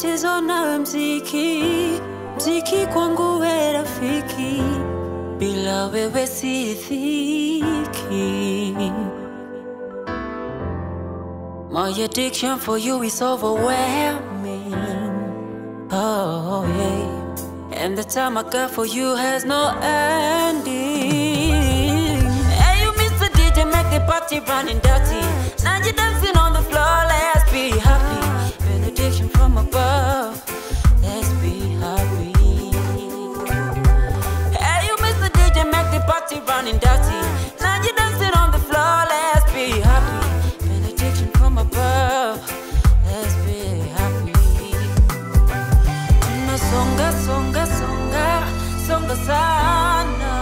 tatizo na mziki. Mziki kwangu we rafiki, bila wewe sifiki. My addiction for you is overwhelming. Oh yeah. And the time I got for you has no ending. Hey, you Mr. DJ, make the party running dirty. Now you're dancing on the floor, let's be happy. Benediction from above, let's be happy. Hey, you Mr. DJ, make the party running dirty. Now you're dancing on the floor, let's be happy. Benediction from above, let's be happy. Songa, songa, songa, songa sana.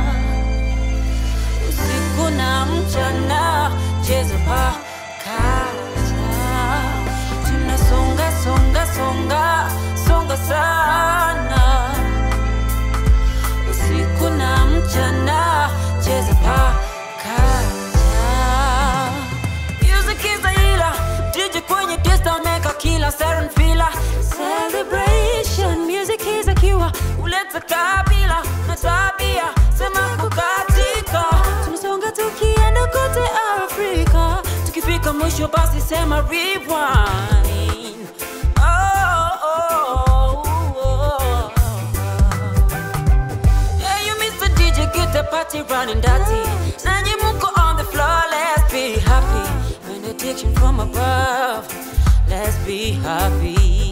Usiku na mchana, cheza pakacha. Tunasonga, songa, songa, songa sana. Usiku na mchana, cheza pakacha. Music is a healer, DJ kwenye disco make a killer, siren filler. Celebration, music is a cure. Uleta kabila na tabia, sema kukatika. Tunasonga tukienda kote Afrika, tukifika mwisho basi sema rewind. Hey, you Mr. DJ, get the party running dirty. Nanyi muko on the floor, let's be happy. Benediction from above, let's be happy.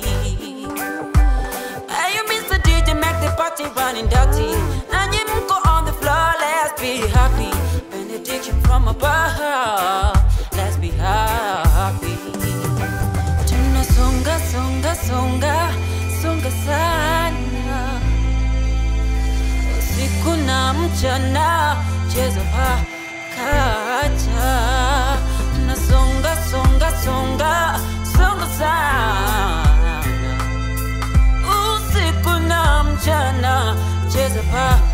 Hey, you Mr. DJ, make the party running dirty. Nanyi muko on the floor, let's be happy. Benediction from above, let's be happy. Tunasonga, songa, songa, songa sana. Usiku na mchana, cheza pakacha. Tunasonga, songa, songa, songa sana. Usiku na mchana, cheza pakacha.